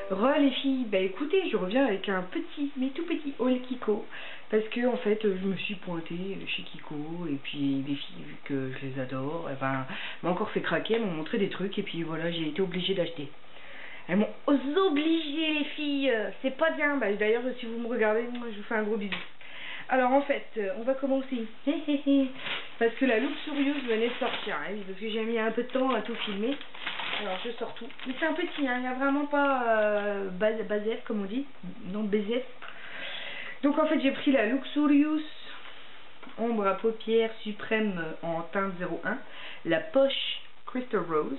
Les filles, bah écoutez, je reviens avec un petit, mais tout petit haul Kiko. Parce que en fait, je me suis pointée chez Kiko. Et puis les filles, vu que je les adore, eh ben, m'ont encore fait craquer, elles m'ont montré des trucs. Et puis voilà, j'ai été obligée d'acheter. Elles m'ont obligée, les filles. C'est pas bien. Bah, d'ailleurs, si vous me regardez, moi, je vous fais un gros bisou. Alors en fait, on va commencer. Parce que la Luxurious venait de sortir. Hein, parce que j'ai mis un peu de temps à tout filmer. Alors je sors tout. Mais c'est un petit, hein, il n'y a vraiment pas basef comme on dit. Non, BZF. Donc en fait j'ai pris la Luxurious ombre à paupières suprême en teinte 01. La poche Crystal Rose.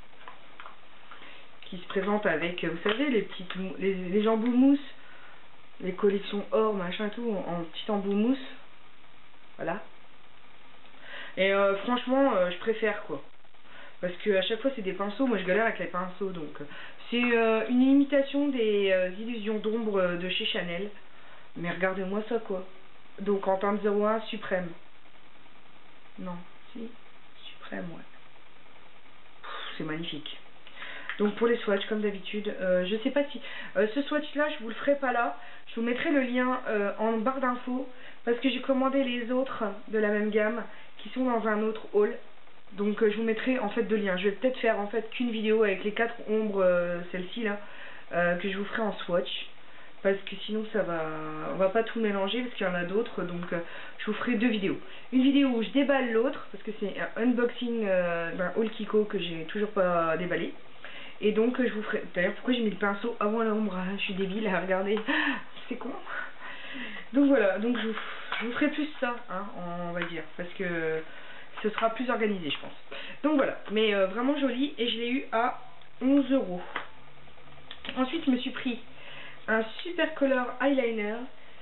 Qui se présente avec, vous savez, les embouts mousse. Les collections or, machin tout, en petit embout mousse. Voilà. Et franchement, je préfère quoi. Parce que à chaque fois c'est des pinceaux, moi je galère avec les pinceaux, donc c'est une imitation des illusions d'ombre de chez Chanel. Mais regardez-moi ça quoi. Donc en teinte 01 suprême. Non, si, suprême, ouais. C'est magnifique. Donc pour les swatchs comme d'habitude, je sais pas si ce swatch là je vous le ferai pas là, je vous mettrai le lien en barre d'infos parce que j'ai commandé les autres de la même gamme qui sont dans un autre haul. Donc je vous mettrai en fait deux liens. Je vais peut-être faire en fait qu'une vidéo avec les 4 ombres, celle-ci là, que je vous ferai en swatch. Parce que sinon ça va, on va pas tout mélanger parce qu'il y en a d'autres. Donc je vous ferai deux vidéos. Une vidéo où je déballe l'autre parce que c'est un unboxing d'un haul Kiko que j'ai toujours pas déballé. Et donc je vous ferai, d'ailleurs pourquoi j'ai mis le pinceau avant l'ombre, je suis débile à regarder, c'est con. Donc voilà, donc je vous ferai plus ça, hein, on va dire, parce que ce sera plus organisé je pense. Donc voilà, mais vraiment joli et je l'ai eu à 11 €. Ensuite je me suis pris un super color eyeliner.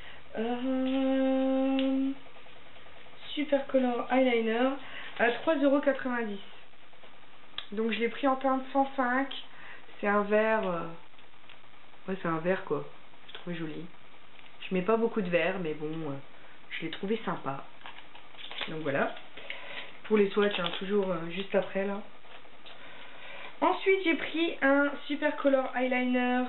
Super color eyeliner à 3,90 €. Donc je l'ai pris en teinte 105. C'est un vert. Ouais, c'est un vert quoi. Je trouve joli. Je mets pas beaucoup de vert, mais bon, je l'ai trouvé sympa. Donc voilà. Pour les swatchs, hein, toujours juste après là. Ensuite, j'ai pris un super color eyeliner.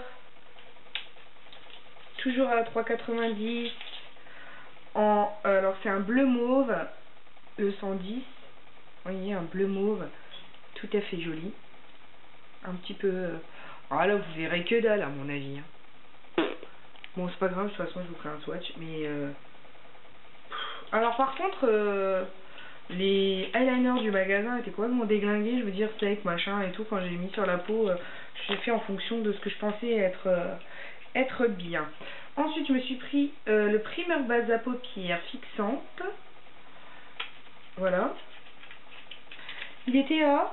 Toujours à 3,90 €. Alors, c'est un bleu mauve. Le 110. Vous voyez, un bleu mauve. Tout à fait joli. Un petit peu. Ah là, vous verrez que dalle, à mon avis. Hein. Bon, c'est pas grave, de toute façon, je vous ferai un swatch. Mais. Alors, par contre, les eyeliners du magasin étaient complètement déglingués. Je veux dire, steak, machin et tout. Quand j'ai mis sur la peau, j'ai fait en fonction de ce que je pensais être bien. Ensuite, je me suis pris le primer base à paupières fixante. Voilà. Il était à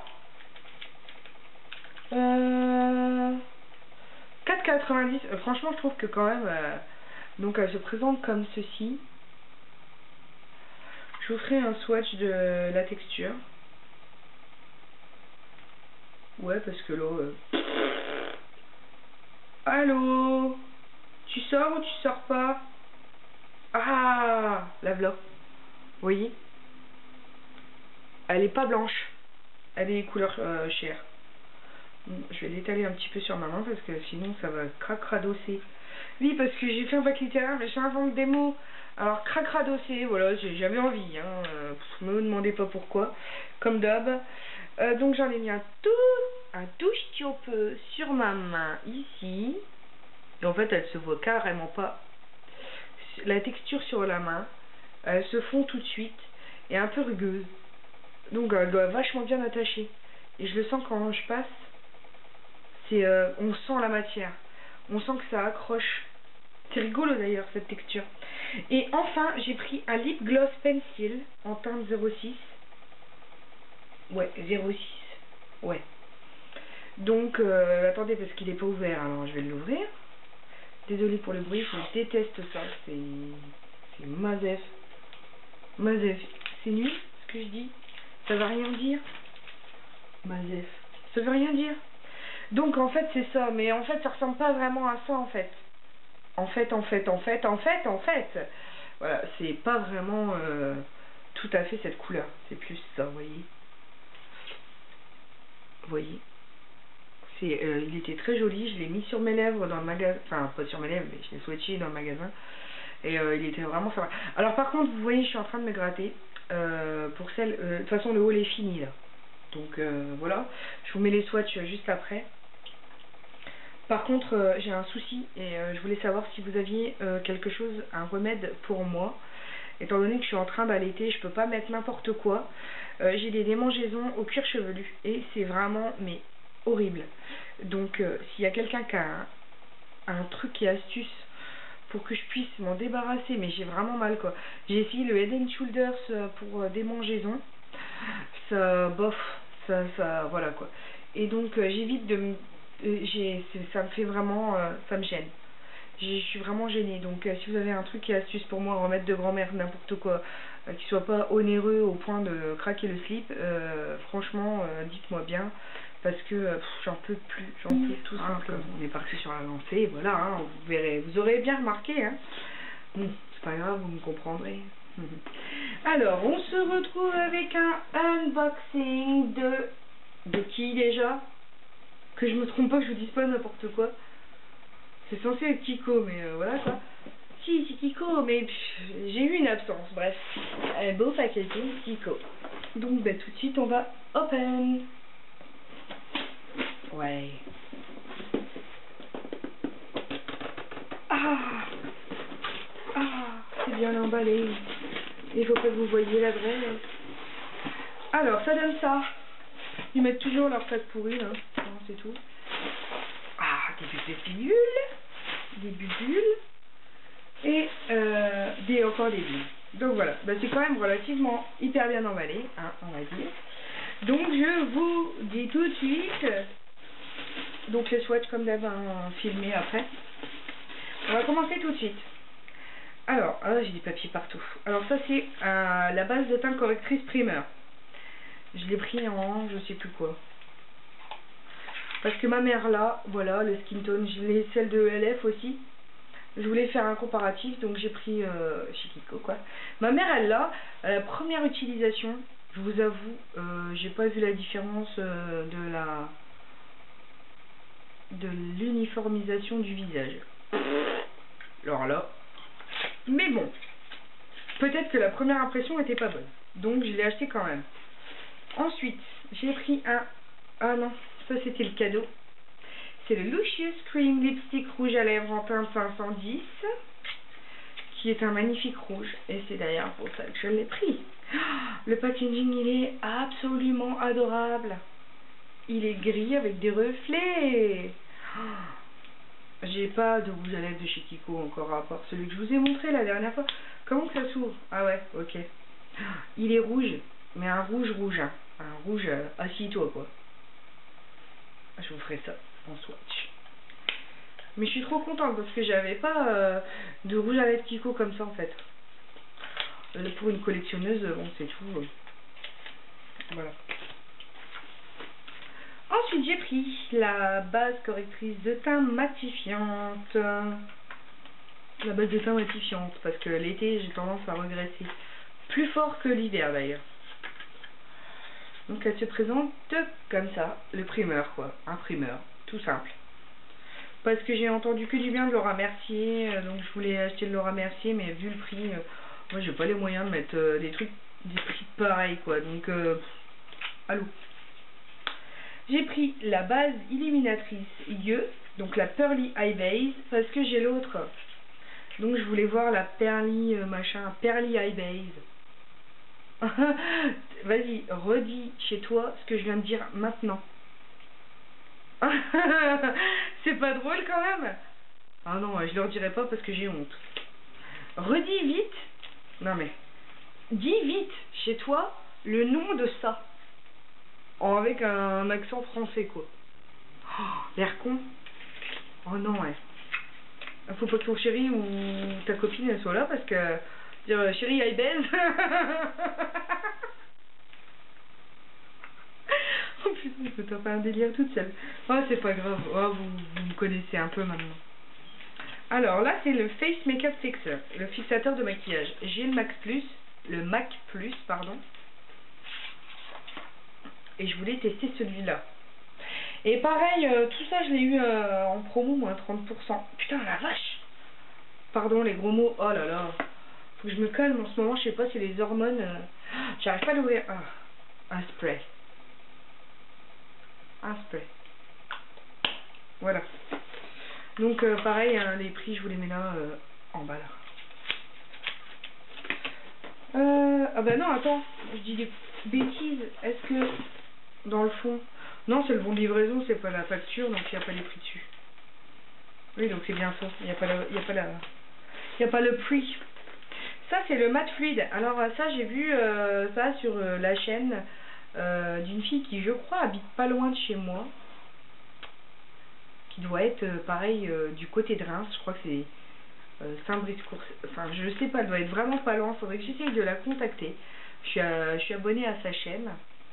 4,90 €. Franchement, je trouve que quand même, donc elle se présente comme ceci. Je vous ferai un swatch de la texture. Ouais, parce que là... Allô? Tu sors ou tu sors pas? Ah, la v'là. Vous voyez? Elle est pas blanche. Elle est couleur chair. Je vais l'étaler un petit peu sur ma main parce que sinon ça va cracradosser. Oui, parce que j'ai fait un bac littéraire mais j'invente des mots. Alors cracradosser, voilà, j'avais envie. Hein, me demandez pas pourquoi. Comme d'hab. Donc j'en ai mis un tout petit peu sur ma main ici. Et en fait elle se voit carrément pas. La texture sur la main, elle se fond tout de suite. Et un peu rugueuse. Donc elle doit vachement bien attacher. Et je le sens quand je passe. On sent la matière. On sent que ça accroche. C'est rigolo d'ailleurs cette texture. Et enfin j'ai pris un lip gloss pencil en teinte 06. Ouais, 06. Ouais. Donc attendez parce qu'il est pas ouvert. Alors je vais l'ouvrir. Désolée pour le bruit, je déteste ça. C'est mazef. Mazef. C'est nul ce que je dis. Ça veut rien dire. Mazef. Ça veut rien dire. Donc en fait c'est ça, mais en fait ça ressemble pas vraiment à ça en fait. En fait. Voilà, c'est pas vraiment tout à fait cette couleur. C'est plus ça, vous voyez. Vous voyez. il était très joli, je l'ai mis sur mes lèvres dans le magasin, enfin pas sur mes lèvres, mais je l'ai swatché dans le magasin. Et il était vraiment sympa. Alors par contre, vous voyez, je suis en train de me gratter. Pour celle, de toute façon le haul est fini là. Donc voilà, je vous mets les swatchs juste après. Par contre, j'ai un souci et je voulais savoir si vous aviez quelque chose, un remède pour moi. Étant donné que je suis en train d'allaiter, je peux pas mettre n'importe quoi. J'ai des démangeaisons au cuir chevelu et c'est vraiment mais horrible. Donc s'il y a quelqu'un qui a un truc et astuce pour que je puisse m'en débarrasser, mais j'ai vraiment mal quoi. J'ai essayé le Head and Shoulders pour démangeaisons, ça bof, ça voilà quoi. Et donc j'évite de me, ça me fait vraiment, ça me gêne. Je suis vraiment gênée, donc si vous avez un truc et astuce pour moi, remède de grand-mère, n'importe quoi, qui soit pas onéreux au point de craquer le slip, franchement, dites-moi bien, parce que j'en peux plus, j'en peux tout simplement. On est parti sur la lancée, voilà, hein, vous verrez, vous aurez bien remarqué, hein. Bon, c'est pas grave, vous me comprendrez. Alors, on se retrouve avec un unboxing de qui déjà? Que je me trompe pas, que je vous dise pas n'importe quoi. C'est censé être Kiko, mais voilà quoi. Si, c'est Kiko, mais j'ai eu une absence, bref. Un beau packaging Kiko. Donc bah, tout de suite, on va open. Ouais. Ah, c'est bien emballé. Il faut pas que vous voyiez l'adresse. Alors, ça donne ça. Ils mettent toujours leur sac pourri, là. Non, c'est tout. Ah, des pilules. Des bulles et encore des bulles. Donc voilà, bah, c'est quand même relativement hyper bien emballé, hein, on va dire. Donc je vous dis tout de suite, donc les swatchs comme d'hab filmé après. On va commencer tout de suite. Alors, j'ai des papiers partout. Alors ça c'est la base de teint correctrice primer. Je l'ai pris en je sais plus quoi. Parce que ma mère là, voilà, le skin tone, je l'ai celle de LF aussi. Je voulais faire un comparatif, donc j'ai pris chez Kiko quoi. Ma mère elle l'a, à la première utilisation, je vous avoue, j'ai pas vu la différence de l'uniformisation du visage. Alors là, mais bon, peut-être que la première impression était pas bonne, donc je l'ai acheté quand même. Ensuite, j'ai pris ah non, ça c'était le cadeau. C'est le Lucious Cream Lipstick rouge à lèvres en teinte 510, qui est un magnifique rouge, et c'est d'ailleurs pour ça que je l'ai pris. Le packaging, il est absolument adorable. Il est gris avec des reflets. J'ai pas de rouge à lèvres de chez Kiko encore, à part celui que je vous ai montré la dernière fois. Comment que ça s'ouvre? Ah ouais, ok. Il est rouge, mais un rouge rouge, hein. Un rouge assis-toi quoi. Je vous ferai ça en swatch. Mais je suis trop contente parce que j'avais pas de rouge à lèvres Kiko comme ça en fait. Pour une collectionneuse, bon c'est tout. Voilà. Ensuite j'ai pris la base correctrice de teint matifiante. La base de teint matifiante parce que l'été j'ai tendance à regresser. Plus fort que l'hiver d'ailleurs. Donc elle se présente comme ça, le primeur quoi, un primeur, tout simple. Parce que j'ai entendu que du bien de Laura Mercier, donc je voulais acheter de Laura Mercier, mais vu le prix, moi j'ai pas les moyens de mettre des prix pareils quoi, donc allô. J'ai pris la base illuminatrice Yeux, donc la Pearly Eye Base, parce que j'ai l'autre, donc je voulais voir la Pearly Pearly Eye Base. Vas-y, redis chez toi ce que je viens de dire maintenant. C'est pas drôle quand même? Ah non, je leur dirai pas parce que j'ai honte. Redis vite. Non mais, dis vite chez toi le nom de ça. Avec un accent français quoi. Oh, l'air con. Oh non ouais. Faut pas que ton chéri ou ta copine elle soit là parce que dire chérie I baise. Oh putain, je t'en fais un délire toute seule. Oh c'est pas grave, oh, vous me connaissez un peu maintenant. Alors là c'est le Face Makeup Fixer, le fixateur de maquillage. J'ai le Mac Plus pardon. Et je voulais tester celui-là. Et pareil, tout ça je l'ai eu en promo, moins 30%. Putain la vache. Pardon les gros mots, oh là là. Faut que je me calme en ce moment, je sais pas si les hormones... J'arrive pas à l'ouvrir. Ah, un spray. Un spray. Voilà. Donc pareil, hein, les prix je vous les mets là en bas là. Ah bah non, attends, je dis des bêtises. Est-ce que dans le fond... Non, c'est le bon de livraison, c'est pas la facture, donc il n'y a pas les prix dessus. Oui, donc c'est bien ça. Il n'y a pas le prix. Ça, c'est le mat fluide. Alors ça, j'ai vu ça sur la chaîne d'une fille qui, je crois, habite pas loin de chez moi. Qui doit être, pareil, du côté de Reims. Je crois que c'est Saint-Brice-Cours. Enfin, je sais pas, elle doit être vraiment pas loin. Faudrait que j'essaye de la contacter. Je suis abonnée à sa chaîne.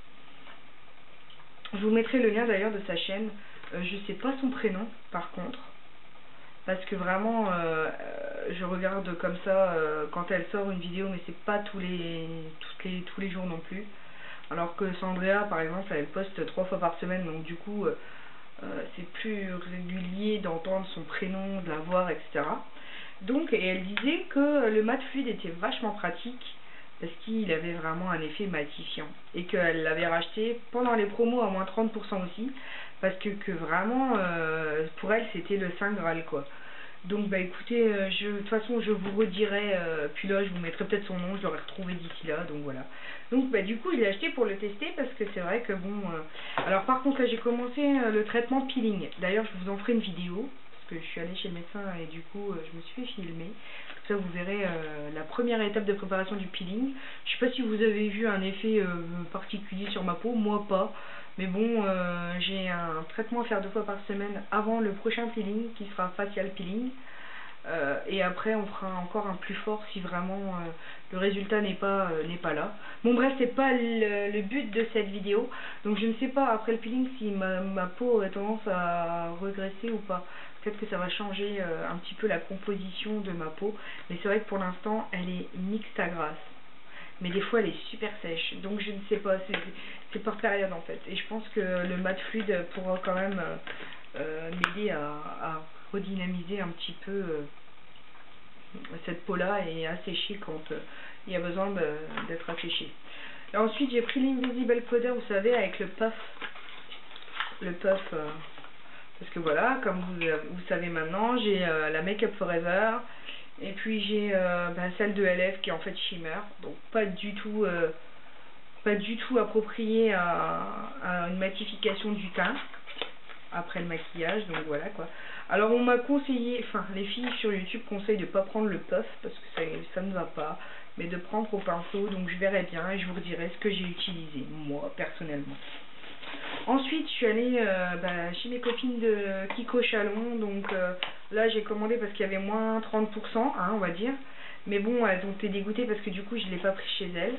Je vous mettrai le lien d'ailleurs de sa chaîne. Je sais pas son prénom, par contre. Parce que vraiment, je regarde comme ça quand elle sort une vidéo, mais c'est pas tous les jours non plus. Alors que Sandrea, par exemple, elle poste 3 fois par semaine, donc du coup, c'est plus régulier d'entendre son prénom, de la voir, etc. Donc, et elle disait que le mat fluide était vachement pratique parce qu'il avait vraiment un effet matifiant et qu'elle l'avait racheté pendant les promos à moins 30% aussi parce que vraiment pour elle c'était le Saint Graal quoi. Donc bah écoutez, de toute façon je vous redirai, puis là je vous mettrai peut-être son nom, je l'aurai retrouvé d'ici là, donc voilà. Donc bah du coup je l'ai acheté pour le tester parce que c'est vrai que bon... Alors par contre là j'ai commencé le traitement peeling, d'ailleurs je vous en ferai une vidéo, parce que je suis allée chez le médecin et du coup je me suis fait filmer. Comme ça vous verrez la première étape de préparation du peeling. Je sais pas si vous avez vu un effet particulier sur ma peau, moi pas. Mais bon, j'ai un traitement à faire 2 fois par semaine avant le prochain peeling qui sera facial peeling. Et après on fera encore un plus fort si vraiment le résultat n'est pas là. Bon bref, c'est pas le but de cette vidéo. Donc je ne sais pas après le peeling si ma peau aurait tendance à regresser ou pas. Peut-être que ça va changer un petit peu la composition de ma peau. Mais c'est vrai que pour l'instant elle est mixte à grasse. Mais des fois elle est super sèche, donc je ne sais pas, c'est par période en fait. Et je pense que le mat fluide pourra quand même m'aider à redynamiser un petit peu cette peau là et assécher quand il y a besoin d'être asséché. Et ensuite j'ai pris l'Invisible Powder, vous savez, avec le puff. Le puff, parce que voilà, comme vous savez maintenant, j'ai la Make Up Forever. Et puis j'ai celle de LF qui est en fait shimmer, donc pas du tout appropriée à une matification du teint après le maquillage, donc voilà quoi. Alors on m'a conseillé, enfin les filles sur YouTube conseillent de pas prendre le puff parce que ça ne va pas, mais de prendre au pinceau, donc je verrai bien et je vous redirai ce que j'ai utilisé moi personnellement. Ensuite, je suis allée chez mes copines de Kiko Chalon, donc là j'ai commandé parce qu'il y avait moins 30%, hein, on va dire. Mais bon, elles ont été dégoûtées parce que du coup je ne l'ai pas pris chez elles.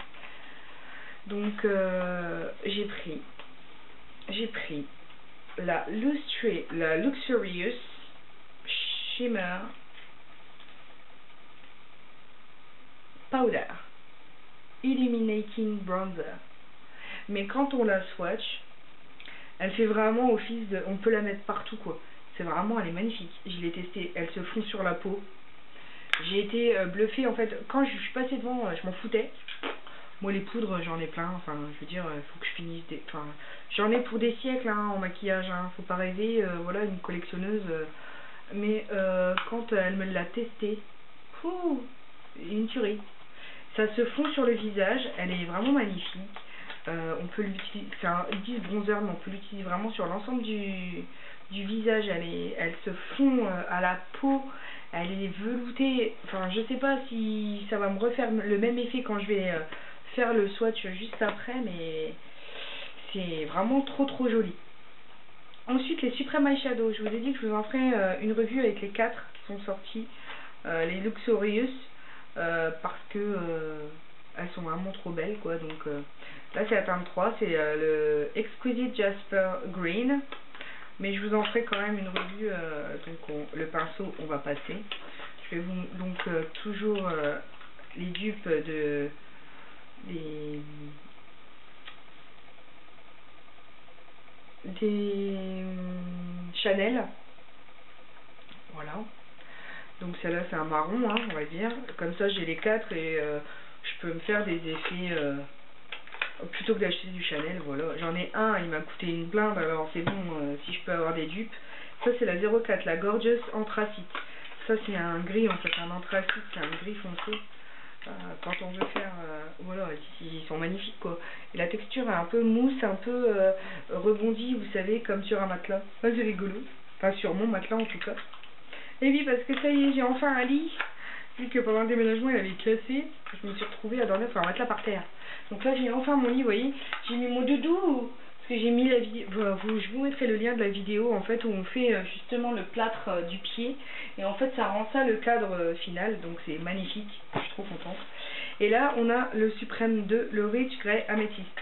Donc j'ai pris la Luxurious Shimmer Powder Illuminating Bronzer. Mais quand on la swatch, elle fait vraiment office de... On peut la mettre partout quoi. C'est vraiment, elle est magnifique. Je l'ai testée, elle se fond sur la peau. J'ai été bluffée en fait. Quand je suis passée devant, je m'en foutais. Moi les poudres, j'en ai plein. Enfin, je veux dire, faut que je finisse des... Enfin, j'en ai pour des siècles hein, en maquillage. Hein. Faut pas rêver, voilà, une collectionneuse. Mais quand elle me l'a testée, une tuerie. Ça se fond sur le visage, elle est vraiment magnifique. On peut l'utiliser, c'est un 10 bronzer, mais on peut l'utiliser vraiment sur l'ensemble du visage. Elle se fond à la peau, elle est veloutée. Enfin, je sais pas si ça va me refaire le même effet quand je vais faire le swatch juste après, mais c'est vraiment trop joli. Ensuite, les Supreme Eyeshadow. Je vous ai dit que je vous en ferai une revue avec les 4 qui sont sortis, les Luxurious, parce que elles sont vraiment trop belles quoi. Donc là c'est la teinte 3, c'est le Exquisite Jasper Green, mais je vous en ferai quand même une revue. Donc le pinceau on va passer. Je vais vous donc toujours les dupes des Chanel. Voilà. Donc celle-là c'est un marron, hein, on va dire. Comme ça j'ai les 4 et je peux me faire des effets plutôt que d'acheter du Chanel. Voilà. J'en ai un, il m'a coûté une blinde, alors c'est bon si je peux avoir des dupes. Ça c'est la 04, la Gorgeous Anthracite. Ça c'est un gris en fait, un anthracite, c'est un gris foncé. Quand on veut faire, voilà, ils sont magnifiques quoi. Et la texture est un peu mousse, un peu rebondie, vous savez, comme sur un matelas. Ça c'est rigolo. Enfin sur mon matelas en tout cas. Et oui, parce que ça y est, j'ai enfin un lit. Vu que pendant le déménagement il avait cassé, je me suis retrouvée à dormir sur un matelas par terre. Donc là j'ai enfin mon lit, vous voyez. J'ai mis mon doudou. Parce que j'ai mis la vidéo, je vous mettrai le lien de la vidéo en fait où on fait justement le plâtre du pied et en fait ça rend ça le cadre final, donc c'est magnifique, je suis trop contente. Et là on a le Suprême 2, le Rich Grey Amethyst.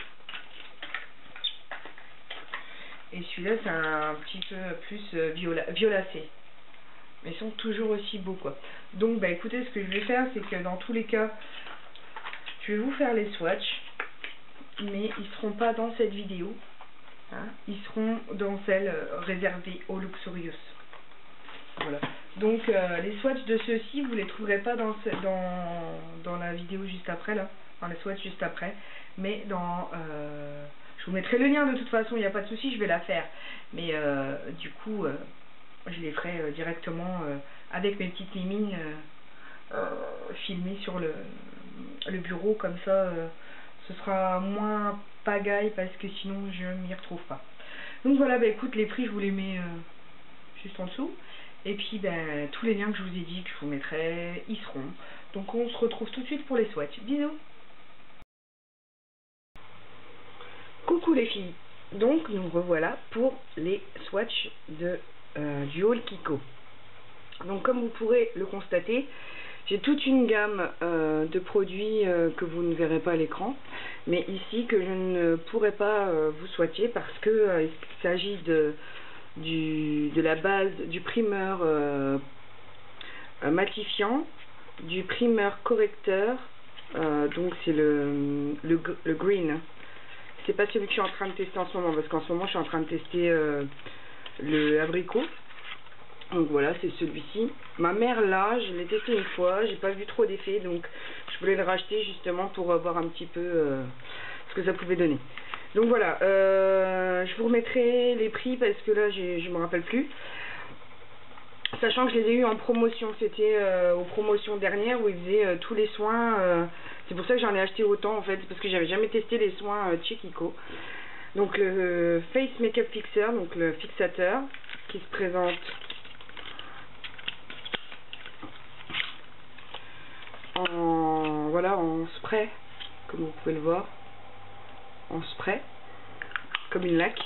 Et celui-là c'est un petit peu plus violacé. Mais ils sont toujours aussi beaux quoi. Donc bah écoutez, ce que je vais faire c'est que dans tous les cas, je vais vous faire les swatchs. Mais ils seront pas dans cette vidéo, hein. Ils seront dans celle réservée aux Luxurious. Voilà. Donc les swatchs de ceux-ci, vous les trouverez pas dans la vidéo juste après là, dans les swatchs juste après, mais dans je vous mettrai le lien de toute façon, il n'y a pas de souci, je vais la faire. Mais du coup, je les ferai directement avec mes petites mimines filmées sur le bureau, comme ça. Ce sera moins pagaille parce que sinon je m'y retrouve pas. Donc voilà, bah écoute, les prix je vous les mets juste en dessous. Et puis ben, tous les liens que je vous ai dit, que je vous mettrai, ils seront. Donc on se retrouve tout de suite pour les swatchs. Bisous. Coucou les filles. Donc nous revoilà pour les swatchs du haul Kiko. Donc comme vous pourrez le constater, j'ai toute une gamme de produits que vous ne verrez pas à l'écran, mais ici que je ne pourrai pas vous swatcher parce que il s'agit de la base, du primeur matifiant, du primeur correcteur, donc c'est le green. C'est pas celui que je suis en train de tester en ce moment, parce qu'en ce moment je suis en train de tester le abricot. Donc voilà, c'est celui-ci. Ma mère là, je l'ai testé une fois, j'ai pas vu trop d'effet, donc je voulais le racheter justement pour voir un petit peu ce que ça pouvait donner. Donc voilà, je vous remettrai les prix parce que là je me rappelle plus. Sachant que je les ai eu en promotion, c'était aux promotions dernières où ils faisaient tous les soins. C'est pour ça que j'en ai acheté autant en fait, parce que j'avais jamais testé les soins chez Kiko. Donc le Face Makeup Fixer, donc le fixateur qui se présente en spray, comme vous pouvez le voir, en spray, comme une laque.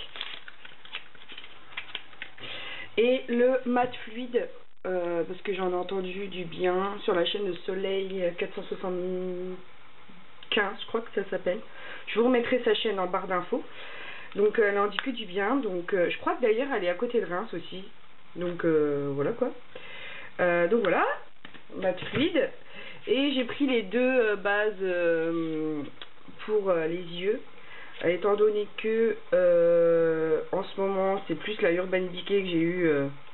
Et le mat fluide, parce que j'en ai entendu du bien sur la chaîne de Soleil 475, je crois que ça s'appelle. Je vous remettrai sa chaîne en barre d'infos. Donc elle en dit que du bien. Donc je crois que d'ailleurs elle est à côté de Reims aussi. Donc voilà quoi. Donc voilà, mat fluide. Et j'ai pris les deux bases pour les yeux. Étant donné que en ce moment c'est plus la Urban Decay que j'ai eu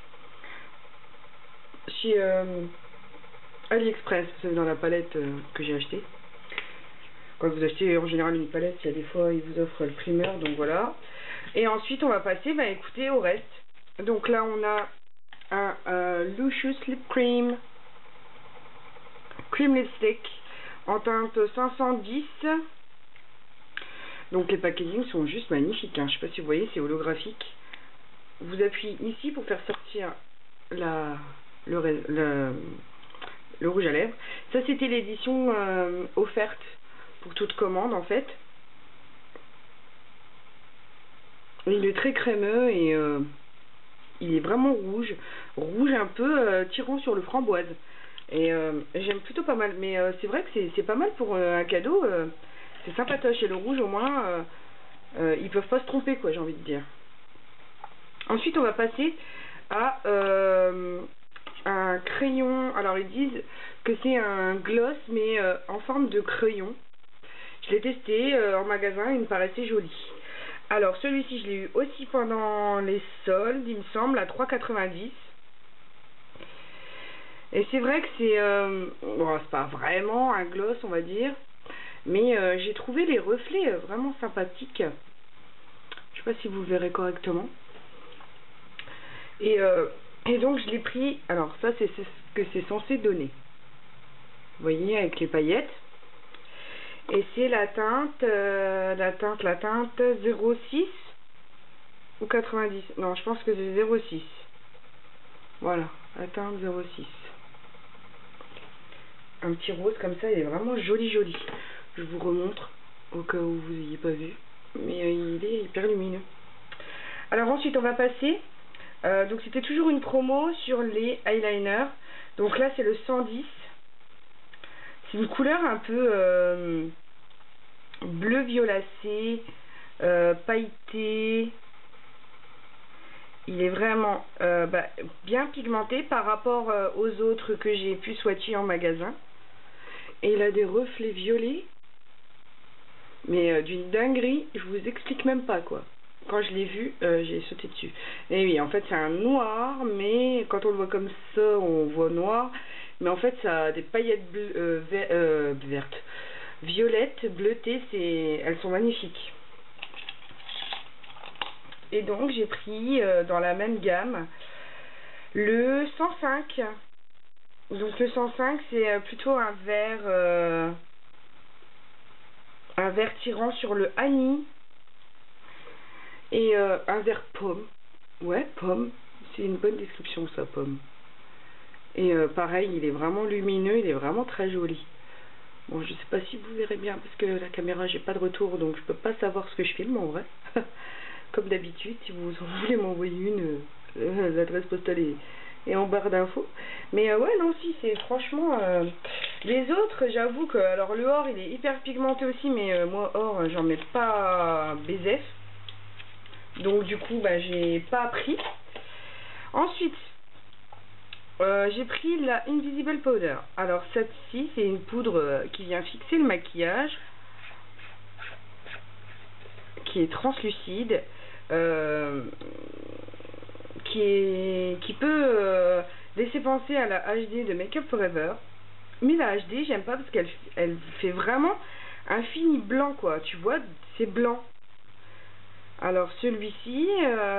chez AliExpress, vous savez, dans la palette que j'ai acheté. Quand vous achetez en général une palette, il y a des fois ils vous offrent le primeur, donc voilà. Et ensuite on va passer, bah écoutez, au reste. Donc là on a un Lucious Lip Cream Lipstick en teinte 510. Donc les packagings sont juste magnifiques, hein. Je ne sais pas si vous voyez, c'est holographique. Vous appuyez ici pour faire sortir le rouge à lèvres. Ça c'était l'édition offerte pour toute commande en fait. Il est très crémeux et il est vraiment rouge un peu tirant sur le framboise. Et j'aime plutôt pas mal, mais c'est vrai que c'est pas mal pour un cadeau. C'est sympatoche, et le rouge au moins ils peuvent pas se tromper quoi, j'ai envie de dire. Ensuite on va passer à un crayon. Alors ils disent que c'est un gloss mais en forme de crayon. Je l'ai testé en magasin, il me paraissait joli. Alors celui-ci je l'ai eu aussi pendant les soldes, il me semble, à 3,90. Et c'est vrai que c'est bon, c'est pas vraiment un gloss, on va dire, mais j'ai trouvé les reflets vraiment sympathiques. Je sais pas si vous verrez correctement. Et, et donc je l'ai pris. Alors ça c'est ce que c'est censé donner. Vous voyez, avec les paillettes. Et c'est la teinte 06 ou 90. Non, je pense que c'est 06. Voilà, la teinte 06. Un petit rose comme ça, il est vraiment joli joli. Je vous remontre au cas où vous n'ayez pas vu. Mais il est hyper lumineux. Alors ensuite on va passer. Donc c'était toujours une promo sur les eyeliners. Donc là c'est le 110. C'est une couleur un peu bleu violacé, pailleté. Il est vraiment bien pigmenté par rapport aux autres que j'ai pu swatcher en magasin. Et il a des reflets violets, mais d'une dinguerie, je vous explique même pas quoi. Quand je l'ai vu, j'ai sauté dessus. Et oui, en fait c'est un noir, mais quand on le voit comme ça, on voit noir. Mais en fait ça a des paillettes vertes, violettes, bleutées, elles sont magnifiques. Et donc j'ai pris dans la même gamme le 105. Donc le 105 c'est plutôt un vert tirant sur le anis et un vert pomme. Ouais, pomme, c'est une bonne description ça, pomme. Et pareil, il est vraiment lumineux, il est vraiment très joli. Bon, je sais pas si vous verrez bien parce que la caméra, j'ai pas de retour, donc je peux pas savoir ce que je filme en vrai. Comme d'habitude, si vous voulez m'envoyer une, l'adresse postale est en barre d'infos. Mais ouais, non, si, c'est franchement... les autres, j'avoue que... Alors, le or, il est hyper pigmenté aussi, mais moi, or, j'en mets pas BZF. Donc, du coup, bah, j'ai pas pris. Ensuite, j'ai pris la Invisible Powder. Alors, cette-ci, c'est une poudre qui vient fixer le maquillage, qui est translucide, qui peut laisser penser à la HD de Make Up Forever. Mais la HD, j'aime pas parce qu'elle fait vraiment un fini blanc, quoi. Tu vois, c'est blanc. Alors, celui-ci...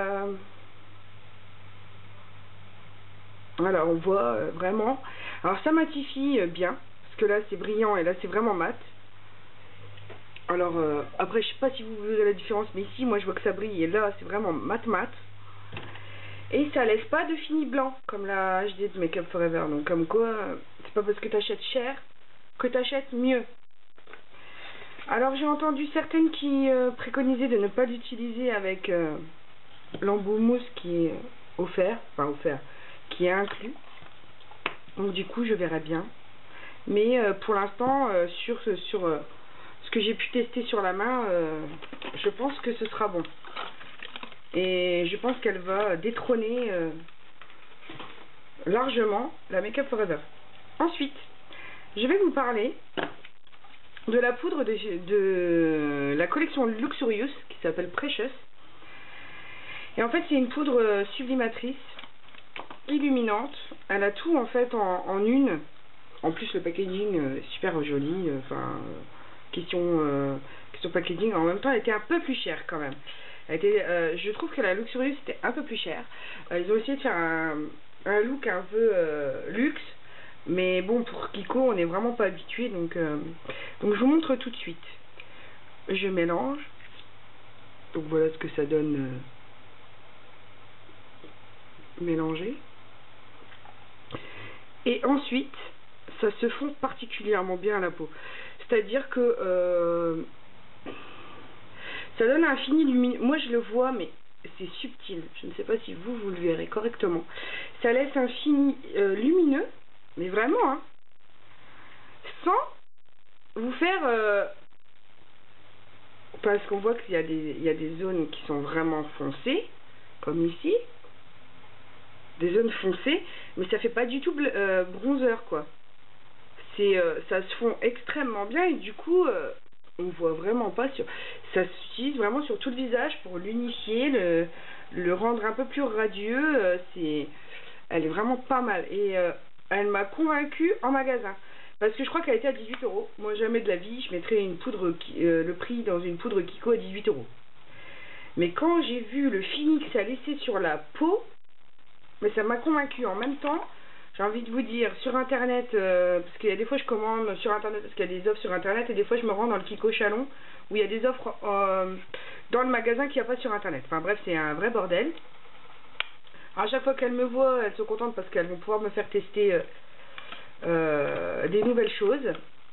voilà, on voit vraiment... Alors, ça matifie bien, parce que là, c'est brillant et là, c'est vraiment mat. Alors, après, je sais pas si vous verrez la différence, mais ici, moi, je vois que ça brille, et là, c'est vraiment mat. Et ça laisse pas de fini blanc, comme la HD de Make Up Forever. Donc, comme quoi, c'est pas parce que t'achètes cher que t'achètes mieux. Alors, j'ai entendu certaines qui préconisaient de ne pas l'utiliser avec l'embout mousse qui est offert, qui est inclus. Donc, du coup, je verrai bien. Mais pour l'instant, sur ce que j'ai pu tester sur la main, je pense que ce sera bon. Et je pense qu'elle va détrôner largement la Make Up Forever. Ensuite, je vais vous parler de la poudre de la collection Luxurious qui s'appelle Precious. Et en fait, c'est une poudre sublimatrice, illuminante. Elle a tout en fait en une. En plus, le packaging est super joli. Question packaging. En même temps, elle était un peu plus chère quand même. Je trouve que la Luxurious était un peu plus chère. Ils ont essayé de faire un look un peu luxe, mais bon, pour Kiko, on n'est vraiment pas habitué, donc je vous montre tout de suite. Je mélange. Donc voilà ce que ça donne mélangé. Et ensuite, ça se fond particulièrement bien à la peau. C'est-à-dire que ça donne un fini lumineux. Moi, je le vois, mais c'est subtil. Je ne sais pas si vous le verrez correctement. Ça laisse un fini lumineux, mais vraiment, hein, sans vous faire... parce qu'on voit qu'il y a des zones qui sont vraiment foncées, comme ici. Des zones foncées, mais ça fait pas du tout bronzer, quoi. Ça se fond extrêmement bien, et du coup... on voit vraiment pas sur... Ça s'utilise vraiment sur tout le visage pour l'unifier, le rendre un peu plus radieux. Elle est vraiment pas mal. Et elle m'a convaincue en magasin. Parce que je crois qu'elle était à 18 €. Moi, jamais de la vie, je mettrais une poudre le prix dans une poudre Kiko à 18 €. Mais quand j'ai vu le fini que ça laissait sur la peau, mais ça m'a convaincue. En même temps, j'ai envie de vous dire, sur internet, parce qu'il y a des fois je commande sur internet, parce qu'il y a des offres sur internet, et des fois je me rends dans le Kiko Chalon, où il y a des offres dans le magasin qu'il n'y a pas sur internet. Enfin bref, c'est un vrai bordel. Alors, à chaque fois qu'elles me voient, elles sont contentes parce qu'elles vont pouvoir me faire tester des nouvelles choses.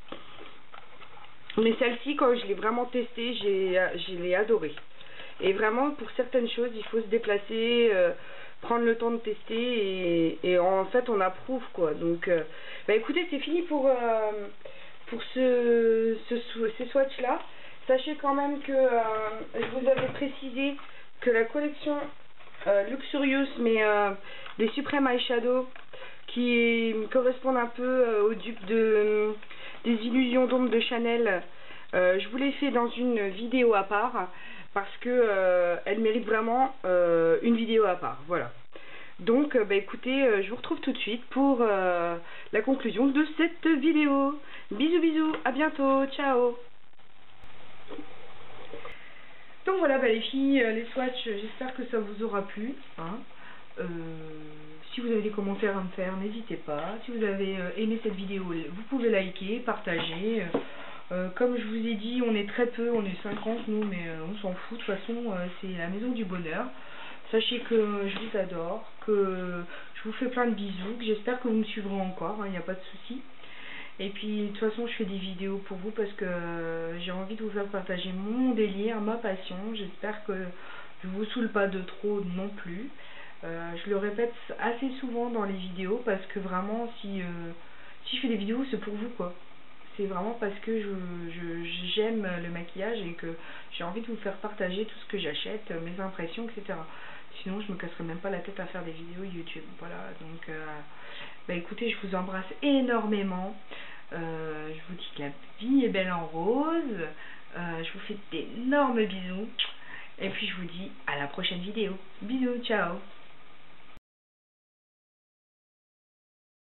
Mais celle-ci, quand je l'ai vraiment testée, je l'ai adorée. Et vraiment, pour certaines choses, il faut se déplacer, prendre le temps de tester, et en fait, on approuve, quoi. Donc, bah écoutez, c'est fini pour ces swatchs-là. Sachez quand même que je vous avais précisé que la collection Luxurious, mais les Supreme Eyeshadow, qui correspondent un peu aux dupes des illusions d'ombre de Chanel, je vous l'ai fait dans une vidéo à part, parce que elle mérite vraiment une vidéo à part, voilà. Donc bah écoutez, je vous retrouve tout de suite pour la conclusion de cette vidéo. Bisous bisous, à bientôt, ciao. Donc voilà, bah les filles, les swatchs, j'espère que ça vous aura plu, hein. Si vous avez des commentaires à me faire, n'hésitez pas. Si vous avez aimé cette vidéo, vous pouvez liker, partager. Comme je vous ai dit, on est très peu, on est 50 nous, mais on s'en fout. De toute façon, c'est la maison du bonheur. Sachez que je vous adore, que je vous fais plein de bisous, que j'espère que vous me suivrez encore, il n'y a pas de souci. Et puis, de toute façon, je fais des vidéos pour vous parce que j'ai envie de vous faire partager mon délire, ma passion. J'espère que je vous saoule pas de trop non plus. Je le répète assez souvent dans les vidéos parce que vraiment, si je fais des vidéos, c'est pour vous, quoi. C'est vraiment parce que j'aime le maquillage et que j'ai envie de vous faire partager tout ce que j'achète, mes impressions, etc. Sinon, je me casserais même pas la tête à faire des vidéos YouTube. Voilà, donc, bah écoutez, je vous embrasse énormément. Je vous dis que la vie est belle en rose. Je vous fais d'énormes bisous. Et puis, je vous dis à la prochaine vidéo. Bisous, ciao.